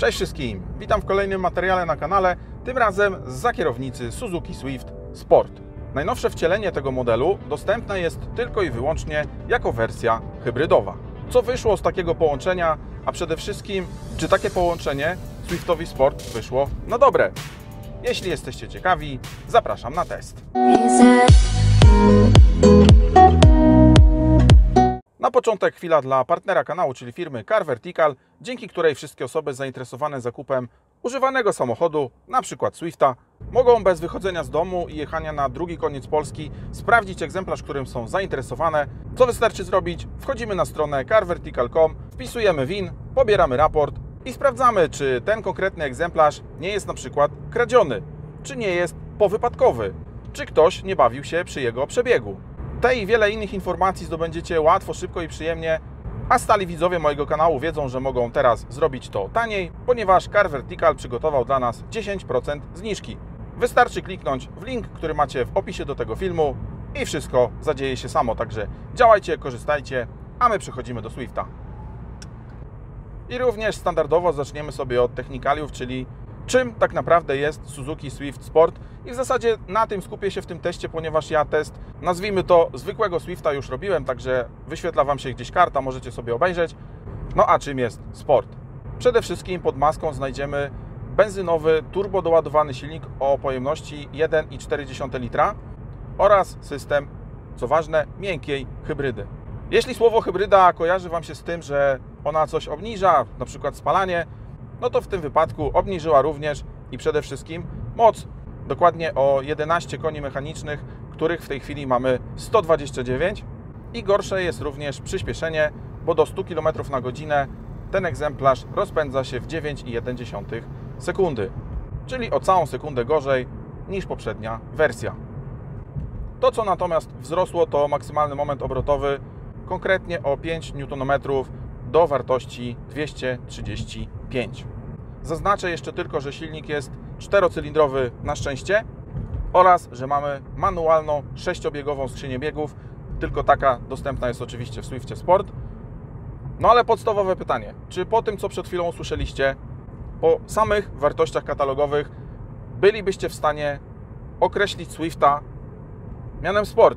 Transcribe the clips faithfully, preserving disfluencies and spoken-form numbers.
Cześć wszystkim, witam w kolejnym materiale na kanale, tym razem zza kierownicy Suzuki Swift Sport. Najnowsze wcielenie tego modelu dostępne jest tylko i wyłącznie jako wersja hybrydowa. Co wyszło z takiego połączenia, a przede wszystkim, czy takie połączenie Swiftowi Sport wyszło na dobre? Jeśli jesteście ciekawi, zapraszam na test. Na początek chwila dla partnera kanału, czyli firmy Car Vertical, dzięki której wszystkie osoby zainteresowane zakupem używanego samochodu, na przykład Swifta, mogą bez wychodzenia z domu i jechania na drugi koniec Polski sprawdzić egzemplarz, którym są zainteresowane. Co wystarczy zrobić? Wchodzimy na stronę car vertical kropka com, wpisujemy V I N, pobieramy raport i sprawdzamy, czy ten konkretny egzemplarz nie jest na przykład kradziony, czy nie jest powypadkowy, czy ktoś nie bawił się przy jego przebiegu. Te i wiele innych informacji zdobędziecie łatwo, szybko i przyjemnie, a stali widzowie mojego kanału wiedzą, że mogą teraz zrobić to taniej, ponieważ Car Vertical przygotował dla nas dziesięć procent zniżki. Wystarczy kliknąć w link, który macie w opisie do tego filmu i wszystko zadzieje się samo, także działajcie, korzystajcie, a my przechodzimy do Swifta. I również standardowo zaczniemy sobie od technikaliów, czyli czym tak naprawdę jest Suzuki Swift Sport, i w zasadzie na tym skupię się w tym teście, ponieważ ja test, nazwijmy to, zwykłego Swifta już robiłem, także wyświetla Wam się gdzieś karta, możecie sobie obejrzeć. No a czym jest Sport? Przede wszystkim pod maską znajdziemy benzynowy, turbo doładowany silnik o pojemności jeden i cztery dziesiąte litra oraz system, co ważne, miękkiej hybrydy. Jeśli słowo hybryda kojarzy Wam się z tym, że ona coś obniża, na przykład spalanie, no to w tym wypadku obniżyła również i przede wszystkim moc, dokładnie o jedenaście koni mechanicznych, których w tej chwili mamy sto dwadzieścia dziewięć, i gorsze jest również przyspieszenie, bo do stu kilometrów na godzinę ten egzemplarz rozpędza się w dziewięć i jedna dziesiąta sekundy, czyli o całą sekundę gorzej niż poprzednia wersja. To, co natomiast wzrosło, to maksymalny moment obrotowy, konkretnie o pięć niutonometrów do wartości dwieście trzydzieści pięć. Zaznaczę jeszcze tylko, że silnik jest czterocylindrowy na szczęście oraz, że mamy manualną sześciobiegową skrzynię biegów. Tylko taka dostępna jest oczywiście w Swiftie Sport. No ale podstawowe pytanie, czy po tym, co przed chwilą usłyszeliście, po samych wartościach katalogowych bylibyście w stanie określić Swifta mianem Sport?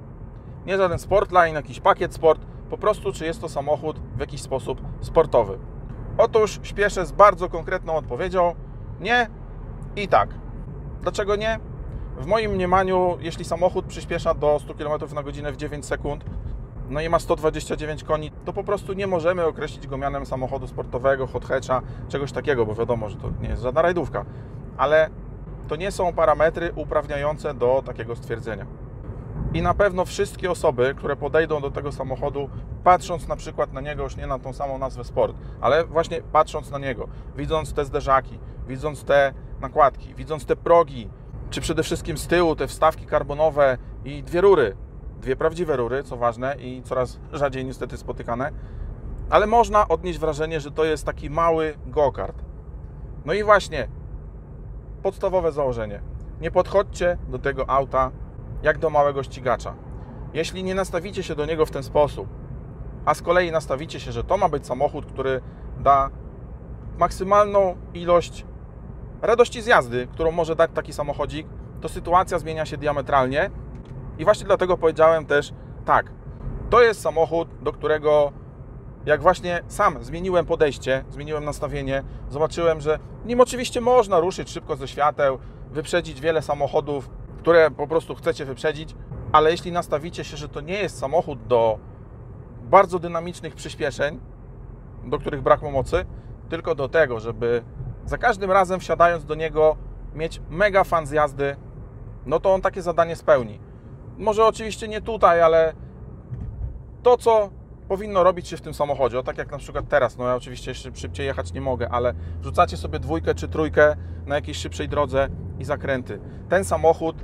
Nie żaden Sportline, jakiś pakiet Sport, po prostu czy jest to samochód w jakiś sposób sportowy? Otóż śpieszę z bardzo konkretną odpowiedzią: nie i tak. Dlaczego nie? W moim mniemaniu, jeśli samochód przyspiesza do stu kilometrów na godzinę w dziewięć sekund, no i ma sto dwadzieścia dziewięć koni, to po prostu nie możemy określić go mianem samochodu sportowego, hot hatcha, czegoś takiego, bo wiadomo, że to nie jest żadna rajdówka. Ale to nie są parametry uprawniające do takiego stwierdzenia. I na pewno wszystkie osoby, które podejdą do tego samochodu, patrząc na przykład na niego, już nie na tą samą nazwę Sport, ale właśnie patrząc na niego, widząc te zderzaki, widząc te nakładki, widząc te progi, czy przede wszystkim z tyłu te wstawki karbonowe i dwie rury, dwie prawdziwe rury, co ważne i coraz rzadziej niestety spotykane, ale można odnieść wrażenie, że to jest taki mały go-kart. No i właśnie, podstawowe założenie: nie podchodźcie do tego auta jak do małego ścigacza. Jeśli nie nastawicie się do niego w ten sposób, a z kolei nastawicie się, że to ma być samochód, który da maksymalną ilość radości z jazdy, którą może dać taki samochodzik, to sytuacja zmienia się diametralnie. I właśnie dlatego powiedziałem też tak, to jest samochód, do którego jak właśnie sam zmieniłem podejście, zmieniłem nastawienie, zobaczyłem, że nim oczywiście można ruszyć szybko ze świateł, wyprzedzić wiele samochodów, które po prostu chcecie wyprzedzić, ale jeśli nastawicie się, że to nie jest samochód do bardzo dynamicznych przyspieszeń, do których brak mocy, tylko do tego, żeby za każdym razem wsiadając do niego mieć mega fan z jazdy, no to on takie zadanie spełni. Może oczywiście nie tutaj, ale to, co powinno robić się w tym samochodzie, o tak jak na przykład teraz, no ja oczywiście szybciej jechać nie mogę, ale wrzucacie sobie dwójkę czy trójkę na jakiejś szybszej drodze i zakręty. Ten samochód,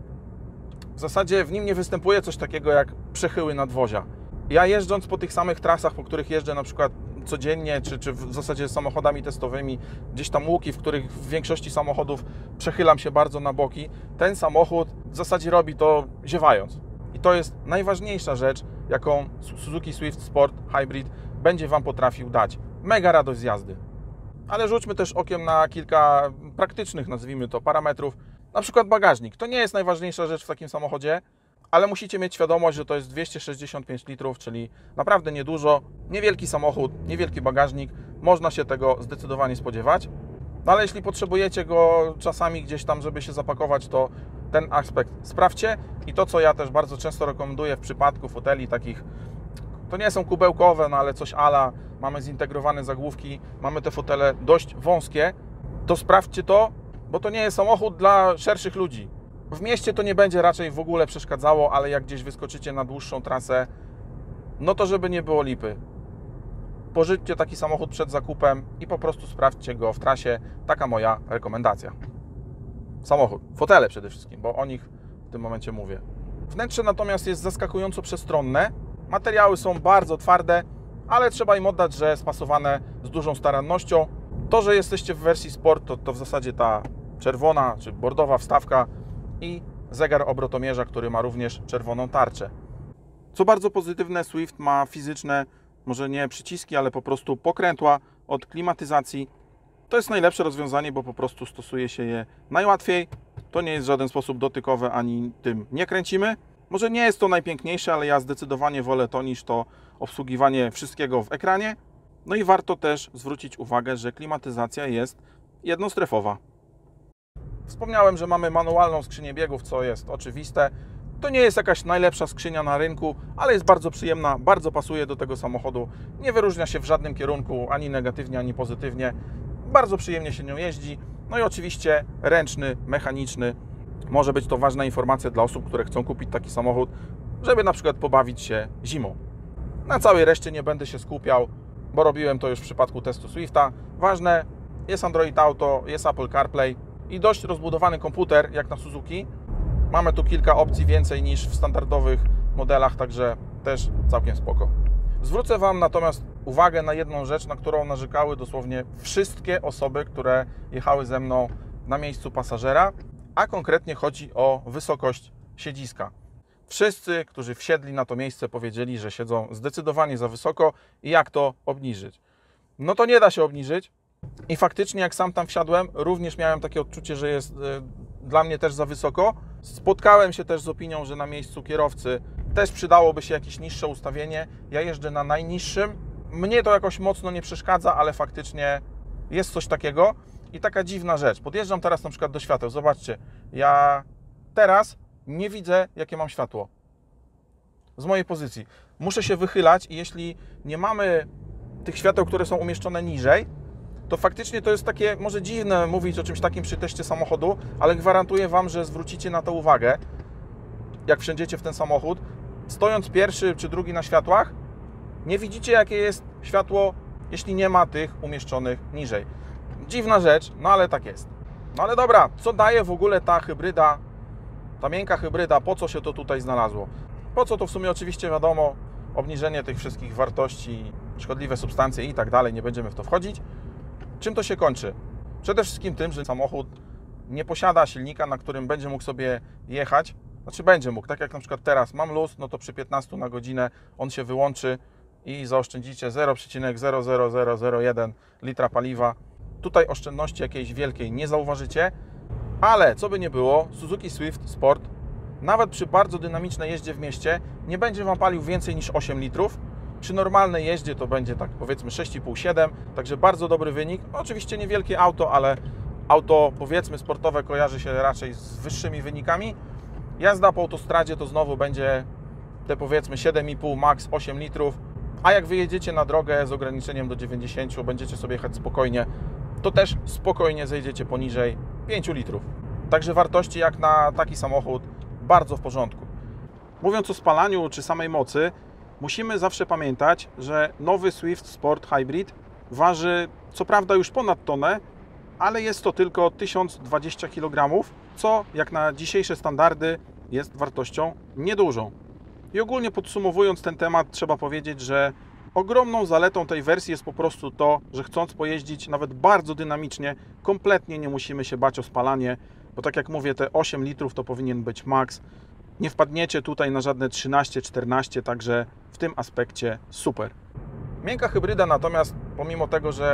w zasadzie w nim nie występuje coś takiego jak przechyły nadwozia. Ja jeżdżąc po tych samych trasach, po których jeżdżę na przykład codziennie, czy, czy w zasadzie samochodami testowymi, gdzieś tam łuki, w których w większości samochodów przechylam się bardzo na boki, ten samochód w zasadzie robi to ziewając. I to jest najważniejsza rzecz, jaką Suzuki Swift Sport Hybrid będzie Wam potrafił dać. Mega radość z jazdy. Ale rzućmy też okiem na kilka praktycznych, nazwijmy to, parametrów. Na przykład bagażnik. To nie jest najważniejsza rzecz w takim samochodzie, ale musicie mieć świadomość, że to jest dwieście sześćdziesiąt pięć litrów, czyli naprawdę niedużo. Niewielki samochód, niewielki bagażnik. Można się tego zdecydowanie spodziewać. No ale jeśli potrzebujecie go czasami gdzieś tam, żeby się zapakować, to ten aspekt sprawdźcie. I to, co ja też bardzo często rekomenduję w przypadku foteli takich, to nie są kubełkowe, no ale coś ala, mamy zintegrowane zagłówki, mamy te fotele dość wąskie, to sprawdźcie to, bo to nie jest samochód dla szerszych ludzi. W mieście to nie będzie raczej w ogóle przeszkadzało, ale jak gdzieś wyskoczycie na dłuższą trasę, no to żeby nie było lipy. Pożyczcie taki samochód przed zakupem i po prostu sprawdźcie go w trasie. Taka moja rekomendacja. Samochód, fotele przede wszystkim, bo o nich w tym momencie mówię. Wnętrze natomiast jest zaskakująco przestronne. Materiały są bardzo twarde, ale trzeba im oddać, że spasowane z dużą starannością. To, że jesteście w wersji Sport, to, to w zasadzie ta czerwona czy bordowa wstawka i zegar obrotomierza, który ma również czerwoną tarczę. Co bardzo pozytywne, Swift ma fizyczne, może nie przyciski, ale po prostu pokrętła od klimatyzacji. To jest najlepsze rozwiązanie, bo po prostu stosuje się je najłatwiej. To nie jest w żaden sposób dotykowe, ani tym nie kręcimy. Może nie jest to najpiękniejsze, ale ja zdecydowanie wolę to niż to obsługiwanie wszystkiego w ekranie. No i warto też zwrócić uwagę, że klimatyzacja jest jednostrefowa. Wspomniałem, że mamy manualną skrzynię biegów, co jest oczywiste. To nie jest jakaś najlepsza skrzynia na rynku, ale jest bardzo przyjemna, bardzo pasuje do tego samochodu. Nie wyróżnia się w żadnym kierunku, ani negatywnie, ani pozytywnie. Bardzo przyjemnie się nią jeździ. No i oczywiście ręczny, mechaniczny. Może być to ważna informacja dla osób, które chcą kupić taki samochód, żeby na przykład pobawić się zimą. Na całej reszcie nie będę się skupiał, bo robiłem to już w przypadku testu Swifta. Ważne, jest Android Auto, jest Apple CarPlay i dość rozbudowany komputer, jak na Suzuki. Mamy tu kilka opcji więcej niż w standardowych modelach, także też całkiem spoko. Zwrócę Wam natomiast uwagę na jedną rzecz, na którą narzekały dosłownie wszystkie osoby, które jechały ze mną na miejscu pasażera, a konkretnie chodzi o wysokość siedziska. Wszyscy, którzy wsiedli na to miejsce, powiedzieli, że siedzą zdecydowanie za wysoko i jak to obniżyć. No to nie da się obniżyć i faktycznie jak sam tam wsiadłem, również miałem takie odczucie, że jest y, dla mnie też za wysoko. Spotkałem się też z opinią, że na miejscu kierowcy też przydałoby się jakieś niższe ustawienie. Ja jeżdżę na najniższym. Mnie to jakoś mocno nie przeszkadza, ale faktycznie jest coś takiego. I taka dziwna rzecz. Podjeżdżam teraz na przykład do świateł. Zobaczcie, ja teraz nie widzę, jakie mam światło z mojej pozycji. Muszę się wychylać i jeśli nie mamy tych świateł, które są umieszczone niżej, to faktycznie to jest takie, może dziwne mówić o czymś takim przy teście samochodu, ale gwarantuję Wam, że zwrócicie na to uwagę, jak wsiądziecie w ten samochód. Stojąc pierwszy czy drugi na światłach, nie widzicie, jakie jest światło, jeśli nie ma tych umieszczonych niżej. Dziwna rzecz, no ale tak jest. No ale dobra, co daje w ogóle ta hybryda, ta miękka hybryda, po co się to tutaj znalazło? Po co to w sumie oczywiście wiadomo, obniżenie tych wszystkich wartości, szkodliwe substancje i tak dalej, nie będziemy w to wchodzić. Czym to się kończy? Przede wszystkim tym, że samochód nie posiada silnika, na którym będzie mógł sobie jechać. Znaczy będzie mógł, tak jak na przykład teraz mam luz, no to przy piętnastu na godzinę on się wyłączy i zaoszczędzicie zero przecinek zero zero zero zero jeden litra paliwa. Tutaj oszczędności jakiejś wielkiej nie zauważycie, ale co by nie było, Suzuki Swift Sport nawet przy bardzo dynamicznej jeździe w mieście nie będzie Wam palił więcej niż osiem litrów. Przy normalnej jeździe to będzie tak powiedzmy sześć i pół siedem, także bardzo dobry wynik. Oczywiście niewielkie auto, ale auto powiedzmy sportowe kojarzy się raczej z wyższymi wynikami. Jazda po autostradzie to znowu będzie te powiedzmy siedem i pół, max osiem litrów, a jak wyjedziecie na drogę z ograniczeniem do dziewięćdziesięciu, będziecie sobie jechać spokojnie, to też spokojnie zejdziecie poniżej pięciu litrów. Także wartości jak na taki samochód bardzo w porządku. Mówiąc o spalaniu czy samej mocy, musimy zawsze pamiętać, że nowy Swift Sport Hybrid waży co prawda już ponad tonę, ale jest to tylko tysiąc dwadzieścia kilogramów, co jak na dzisiejsze standardy jest wartością niedużą. I ogólnie podsumowując ten temat, trzeba powiedzieć, że ogromną zaletą tej wersji jest po prostu to, że chcąc pojeździć nawet bardzo dynamicznie, kompletnie nie musimy się bać o spalanie, bo tak jak mówię, te osiem litrów to powinien być maks. Nie wpadniecie tutaj na żadne trzynaście czternaście, także w tym aspekcie super. Miękka hybryda natomiast, pomimo tego, że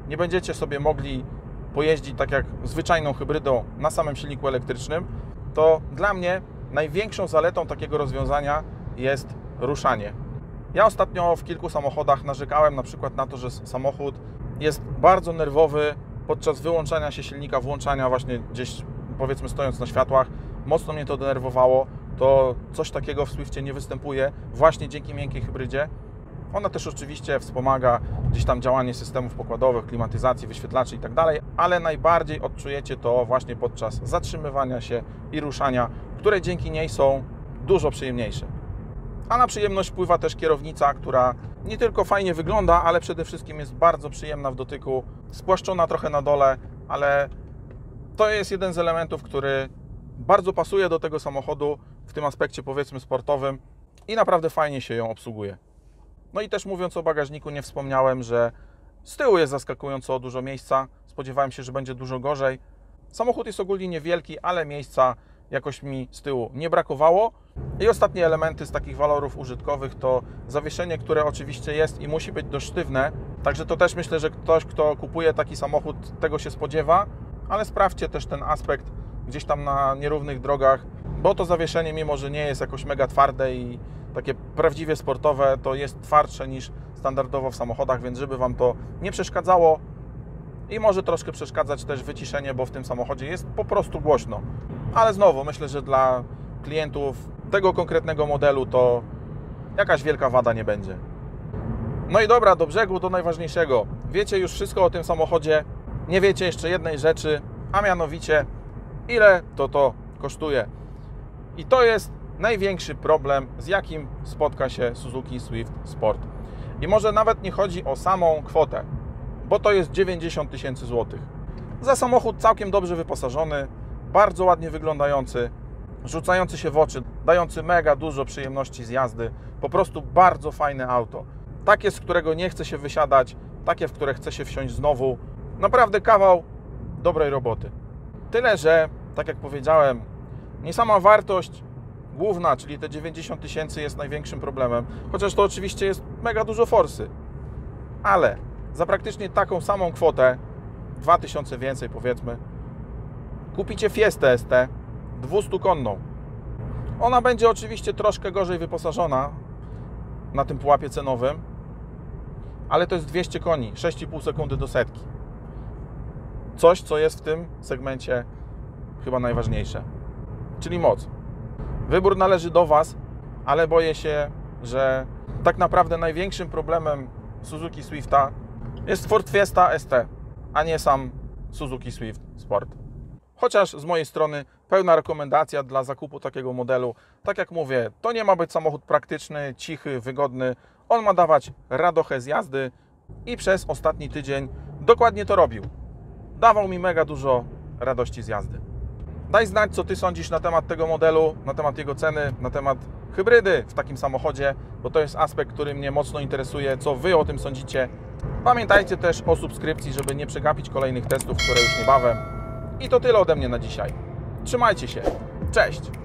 nie będziecie sobie mogli pojeździć tak jak zwyczajną hybrydą na samym silniku elektrycznym, to dla mnie największą zaletą takiego rozwiązania jest ruszanie. Ja ostatnio w kilku samochodach narzekałem na przykład na to, że samochód jest bardzo nerwowy podczas wyłączania się silnika, włączania właśnie gdzieś, powiedzmy, stojąc na światłach. Mocno mnie to denerwowało. To coś takiego w Swiftie nie występuje właśnie dzięki miękkiej hybrydzie. Ona też oczywiście wspomaga gdzieś tam działanie systemów pokładowych, klimatyzacji, wyświetlaczy i tak dalej, ale najbardziej odczujecie to właśnie podczas zatrzymywania się i ruszania, które dzięki niej są dużo przyjemniejsze. A na przyjemność wpływa też kierownica, która nie tylko fajnie wygląda, ale przede wszystkim jest bardzo przyjemna w dotyku, spłaszczona trochę na dole, ale to jest jeden z elementów, który bardzo pasuje do tego samochodu w tym aspekcie, powiedzmy, sportowym i naprawdę fajnie się ją obsługuje. No i też mówiąc o bagażniku, nie wspomniałem, że z tyłu jest zaskakująco dużo miejsca. Spodziewałem się, że będzie dużo gorzej. Samochód jest ogólnie niewielki, ale miejsca jakoś mi z tyłu nie brakowało. I ostatnie elementy z takich walorów użytkowych to zawieszenie, które oczywiście jest i musi być dość sztywne. Także to też myślę, że ktoś, kto kupuje taki samochód, tego się spodziewa. Ale sprawdźcie też ten aspekt gdzieś tam na nierównych drogach, bo to zawieszenie, mimo że nie jest jakoś mega twarde i takie prawdziwie sportowe, to jest twardsze niż standardowo w samochodach, więc żeby Wam to nie przeszkadzało i może troszkę przeszkadzać też wyciszenie, bo w tym samochodzie jest po prostu głośno. Ale znowu, myślę, że dla klientów tego konkretnego modelu to jakaś wielka wada nie będzie. No i dobra, do brzegu, do najważniejszego. Wiecie już wszystko o tym samochodzie, nie wiecie jeszcze jednej rzeczy, a mianowicie ile to to kosztuje. I to jest największy problem, z jakim spotka się Suzuki Swift Sport. I może nawet nie chodzi o samą kwotę, bo to jest dziewięćdziesiąt tysięcy złotych. Za samochód całkiem dobrze wyposażony, bardzo ładnie wyglądający, rzucający się w oczy, dający mega dużo przyjemności z jazdy. Po prostu bardzo fajne auto. Takie, z którego nie chce się wysiadać, takie, w które chce się wsiąść znowu. Naprawdę kawał dobrej roboty. Tyle, że, tak jak powiedziałem, nie sama wartość główna, czyli te dziewięćdziesiąt tysięcy jest największym problemem, chociaż to oczywiście jest mega dużo forsy, ale za praktycznie taką samą kwotę, dwa tysiące więcej powiedzmy, kupicie Fiestę S T dwustukonną. Ona będzie oczywiście troszkę gorzej wyposażona na tym pułapie cenowym, ale to jest dwieście koni, sześć i pół sekundy do setki. Coś, co jest w tym segmencie chyba najważniejsze, czyli moc. Wybór należy do Was, ale boję się, że tak naprawdę największym problemem Suzuki Swifta jest Ford Fiesta S T, a nie sam Suzuki Swift Sport. Chociaż z mojej strony pełna rekomendacja dla zakupu takiego modelu. Tak jak mówię, to nie ma być samochód praktyczny, cichy, wygodny. On ma dawać radochę z jazdy i przez ostatni tydzień dokładnie to robił. Dawał mi mega dużo radości z jazdy. Daj znać, co Ty sądzisz na temat tego modelu, na temat jego ceny, na temat hybrydy w takim samochodzie, bo to jest aspekt, który mnie mocno interesuje, co Wy o tym sądzicie. Pamiętajcie też o subskrypcji, żeby nie przegapić kolejnych testów, które już niebawem. I to tyle ode mnie na dzisiaj. Trzymajcie się. Cześć!